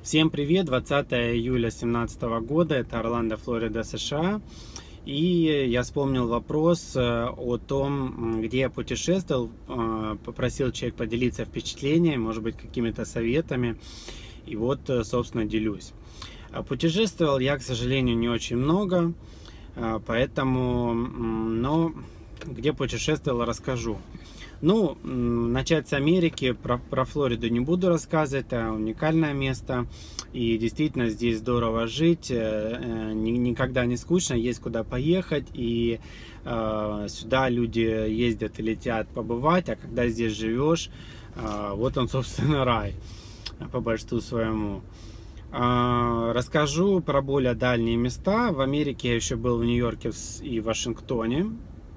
Всем привет! 20 июля 2017 года, это Орландо, Флорида, США. И я вспомнил вопрос о том, где я путешествовал. Попросил человек поделиться впечатлениями, может быть, какими-то советами. И вот, собственно, делюсь. Путешествовал я, к сожалению, не очень много, поэтому, но где путешествовал, расскажу. Ну, начать с Америки, про Флориду не буду рассказывать, это уникальное место, и действительно здесь здорово жить, никогда не скучно, есть куда поехать, и сюда люди ездят и летят побывать, а когда здесь живешь, вот он, собственно, рай, по большинству своему. Расскажу про более дальние места. В Америке я еще был в Нью-Йорке и Вашингтоне.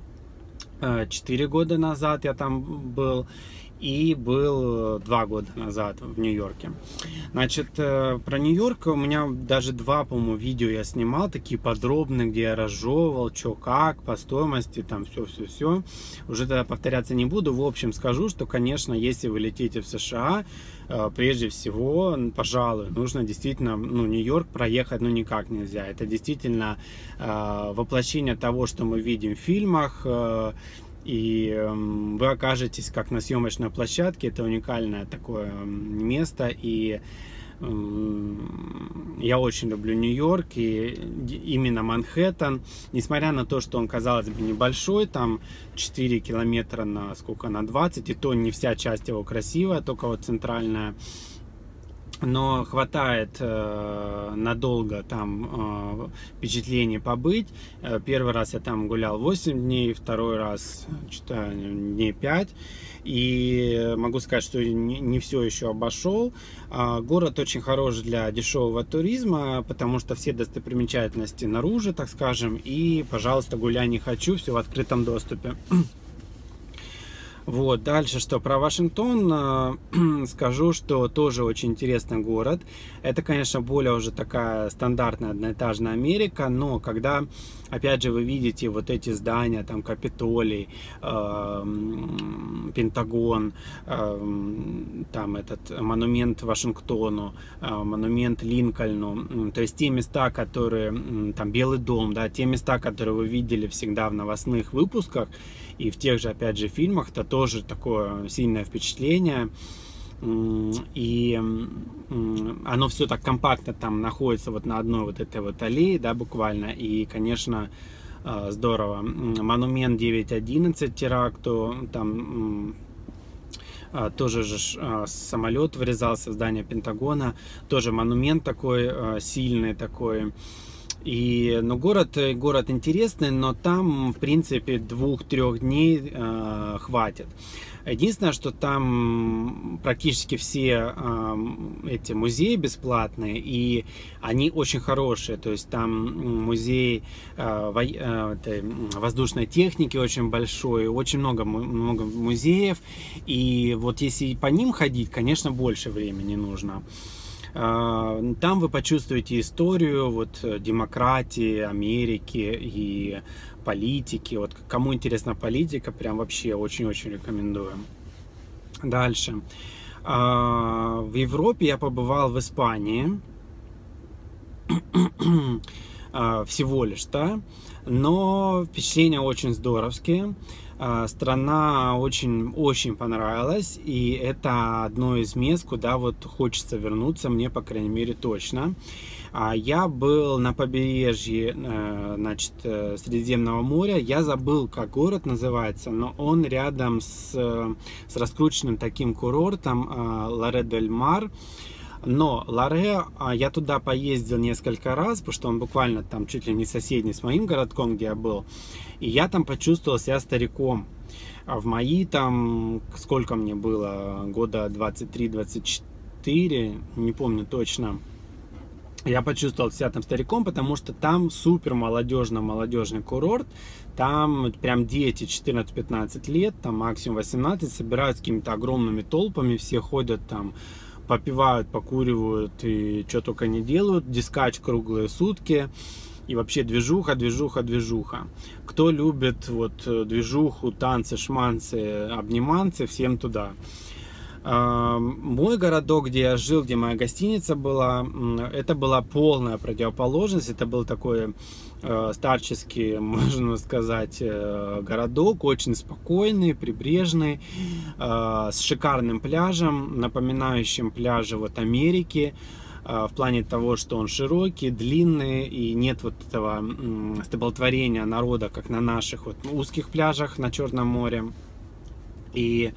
4 года назад я там был, и был 2 года назад в Нью-Йорке. Значит, про Нью-Йорк у меня даже 2, по-моему, видео я снимал, такие подробные, где я разжевывал, что как, по стоимости, там все. Уже тогда повторяться не буду. В общем, скажу, что, конечно, если вы летите в США, прежде всего, пожалуй, нужно действительно, Нью-Йорк проехать, никак нельзя. Это действительно воплощение того, что мы видим в фильмах, и вы окажетесь как на съемочной площадке. Это уникальное такое место, и я очень люблю Нью-Йорк, и именно Манхэттен, несмотря на то, что он, казалось бы, небольшой, там 4 километра на 20, и то не вся часть его красивая, только вот центральная. Но хватает надолго там впечатлений побыть. Первый раз я там гулял 8 дней, второй раз дней 5. И могу сказать, что не все еще обошел. Город очень хорош для дешевого туризма, потому что все достопримечательности наружу, так скажем. И, пожалуйста, гуляй не хочу, все в открытом доступе. Вот, дальше что про Вашингтон, скажу, что тоже очень интересный город. Это, конечно, более уже такая стандартная одноэтажная Америка, но когда, опять же, вы видите вот эти здания, там Капитолий, Пентагон, там этот монумент Вашингтону, монумент Линкольну, то есть те места, которые, там Белый дом, да, те места, которые вы видели всегда в новостных выпусках и в тех же, опять же, фильмах, это тоже такое сильное впечатление. И оно все так компактно там находится вот на одной вот этой вот аллее, да, буквально. И, конечно, здорово. Монумент 9/11 теракту, там тоже же самолет врезался в здание Пентагона, тоже монумент такой сильный такой. И, город интересный, но там, в принципе, 2-3 дней хватит. Единственное, что там практически все эти музеи бесплатные, и они очень хорошие. То есть там музей воздушной техники очень большой, очень много музеев. И вот если по ним ходить, конечно, больше времени нужно. Там вы почувствуете историю вот демократии, Америки и политики. Вот кому интересна политика, прям вообще очень-очень рекомендую. Дальше. В Европе я побывал в Испании. Всего лишь, да? Но впечатления очень здоровские. Страна очень понравилась, и это одно из мест, куда вот хочется вернуться, мне, по крайней мере, точно. Я был на побережье, значит, Средиземного моря. Я забыл, как город называется, но он рядом с раскрученным таким курортом Лоре-дель-Мар. Но Лоре, я туда поездил несколько раз, потому что он буквально там чуть ли не соседний с моим городком, где я был. И я там почувствовал себя стариком. А в мои там, сколько мне было, года 23-24, не помню точно, я почувствовал себя там стариком, потому что там супер молодежный курорт. Там прям дети 14-15 лет, там максимум 18, собираются какими-то огромными толпами, все ходят там, попивают, покуривают и что только не делают. Дискач круглые сутки. И вообще движуха. Кто любит вот движуху, танцы, шманцы, обниманцы, всем туда. Мой городок, где я жил, где моя гостиница была, это была полная противоположность. Это был такой старческий, можно сказать, городок, очень спокойный, прибрежный, с шикарным пляжем, напоминающим пляжи вот Америки, в плане того, что он широкий, длинный, и нет вот этого столпотворения народа, как на наших вот узких пляжах на Черном море. И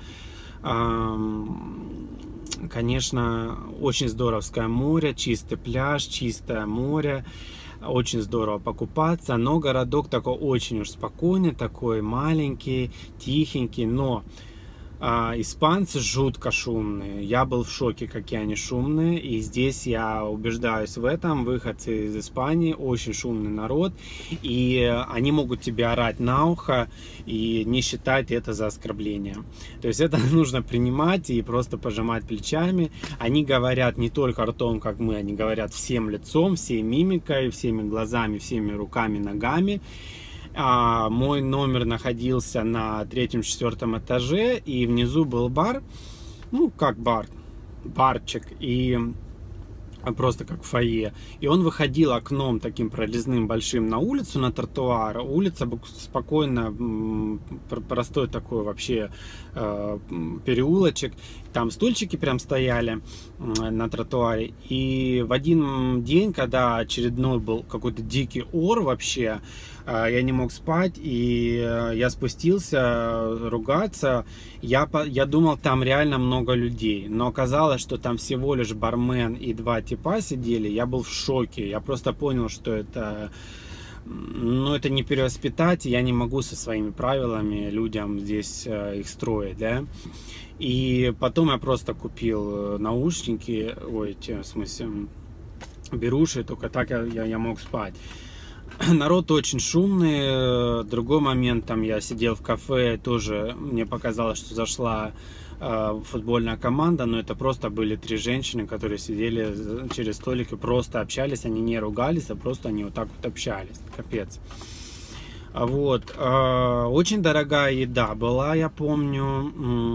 конечно, очень здоровское море, чистый пляж, чистое море, очень здорово покупаться, но городок такой очень уж спокойный, такой маленький, тихенький, но испанцы жутко шумные. Я был в шоке, какие они шумные. И здесь я убеждаюсь в этом. Выходцы из Испании, очень шумный народ. И они могут тебе орать на ухо и не считать это за оскорбление. То есть это нужно принимать и просто пожимать плечами. Они говорят не только ртом, как мы. Они говорят всем лицом, всей мимикой, всеми глазами, всеми руками, ногами. Мой номер находился на 3-4 этаже, и внизу был бар, ну как бар, барчик, и просто как фойе. И он выходил окном таким прорезным большим на улицу, на тротуар. Улица спокойно, простой такой вообще переулочек. Там стульчики прям стояли на тротуаре. И в один день, когда очередной был какой-то дикий ор вообще, я не мог спать, и я спустился ругаться. Я думал, там реально много людей, но оказалось, что там всего лишь бармен и 2 типа сидели. Я был в шоке. Я просто понял, что это, ну, это не перевоспитать. Я не могу со своими правилами людям здесь их строить, да. И потом я просто купил наушники, в смысле, беруши, только так я мог спать. Народ очень шумный. Другой момент, там я сидел в кафе, тоже мне показалось, что зашла футбольная команда, но это просто были 3 женщины, которые сидели через столик и просто общались, они не ругались, а просто они вот так вот общались. Капец. Вот. Очень дорогая еда была, я помню.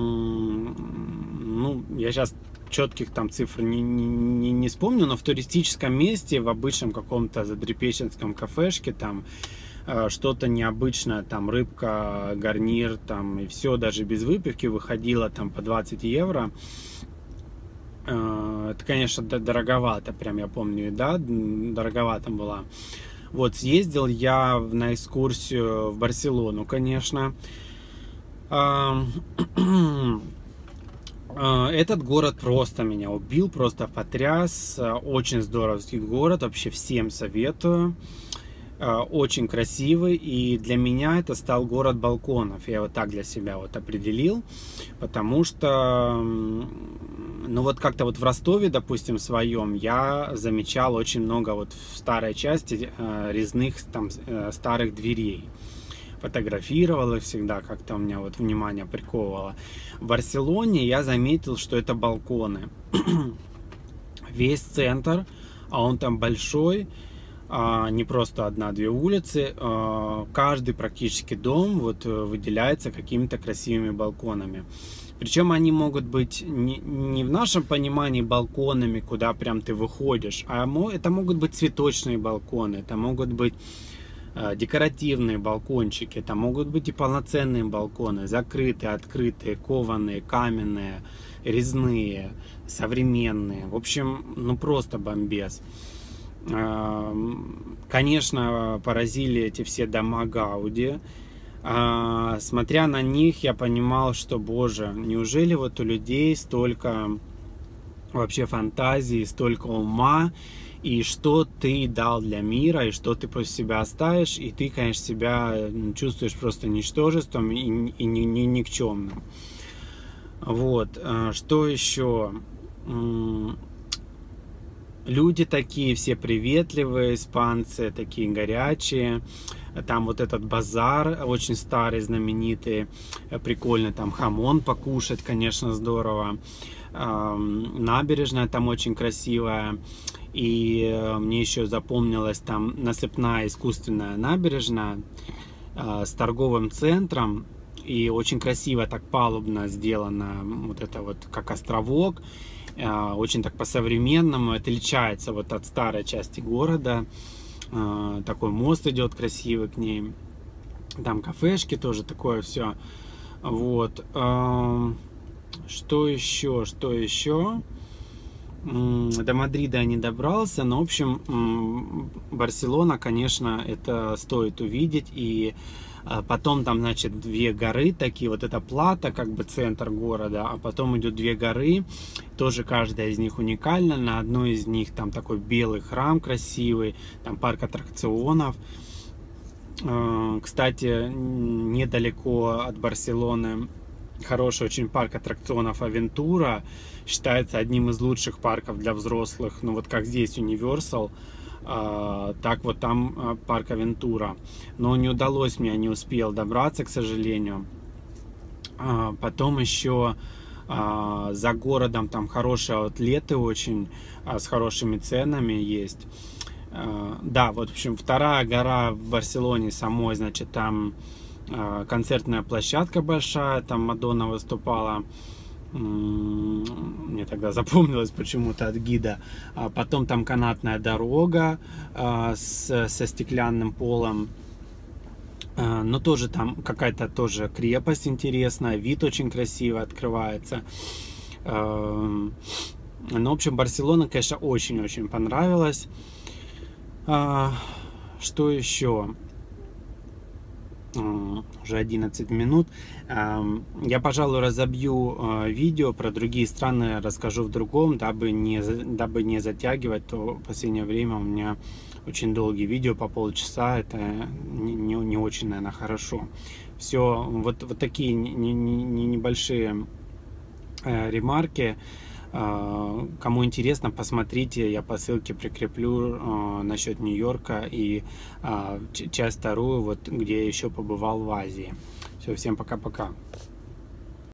Ну, я сейчас четких там цифр не вспомню, но в туристическом месте, в обычном каком-то задрипещенском кафешке, там что-то необычное, там рыбка, гарнир, там и все, даже без выпивки выходило там по 20 евро. Это, конечно, дороговато, прям я помню, да, дороговато была. Вот, съездил я на экскурсию в Барселону, конечно. Этот город просто меня убил, просто потряс. Очень здоровский город, вообще всем советую. Очень красивый, и для меня это стал город балконов. Я вот так для себя вот определил, потому что, ну вот как-то вот в Ростове, допустим, своем, я замечал очень много вот в старой части резных там старых дверей. Фотографировал их всегда, как-то у меня вот внимание приковывало. В Барселоне я заметил, что это балконы. Весь центр, а он там большой, не просто 1-2 улицы, каждый практически дом вот выделяется какими-то красивыми балконами. Причем они могут быть не в нашем понимании балконами, куда прям ты выходишь, а это могут быть цветочные балконы, это могут быть декоративные балкончики, это могут быть и полноценные балконы, закрытые, открытые, кованые, каменные, резные, современные. В общем, ну просто бомбез. Конечно, поразили эти все дома Гауди. Смотря на них, я понимал, что, боже, неужели вот у людей столько вообще фантазии, столько ума, и что ты дал для мира, и что ты после себя оставишь, и ты, конечно, себя чувствуешь просто ничтожеством и никчемным. Вот, что еще? Люди такие все приветливые, испанцы такие горячие. Там вот этот базар очень старый, знаменитый, прикольный, там хамон покушать, конечно, здорово. Набережная там очень красивая. И мне еще запомнилась там насыпная искусственная набережная с торговым центром. и очень красиво так палубно сделано, вот это вот как островок, очень так по-современному, отличается вот от старой части города, такой мост идет красивый к ней, там кафешки тоже такое все, вот. Что еще, что еще? До Мадрида я не добрался, но, в общем, Барселона, конечно, это стоит увидеть. И потом там, значит, две горы такие, вот это Плата, как бы центр города, а потом идут две горы, тоже каждая из них уникальна. На одной из них там такой белый храм красивый, там парк аттракционов. Кстати, недалеко от Барселоны хороший очень парк аттракционов Авентура, считается одним из лучших парков для взрослых, ну вот как здесь Universal, так вот там парк Авентура, но не удалось мне, не успел добраться, к сожалению. Потом еще за городом там хорошие аутлеты очень, с хорошими ценами есть. Да, вот, в общем, вторая гора в Барселоне самой, значит, там концертная площадка большая, там Мадонна выступала, мне тогда запомнилось почему-то от гида. Потом там канатная дорога со стеклянным полом, но тоже там какая-то тоже крепость интересная, вид очень красиво открывается. Ну, в общем, Барселона, конечно, очень-очень понравилась. Что еще? Уже 11 минут. Я, пожалуй, разобью видео про другие страны, расскажу в другом, дабы не затягивать, то в последнее время у меня очень долгие видео по полчаса, это не очень, наверное, хорошо. Все, вот такие небольшие ремарки. Кому интересно, посмотрите, я по ссылке прикреплю насчет Нью-Йорка и часть вторую, вот где я еще побывал в Азии. Все, всем пока-пока.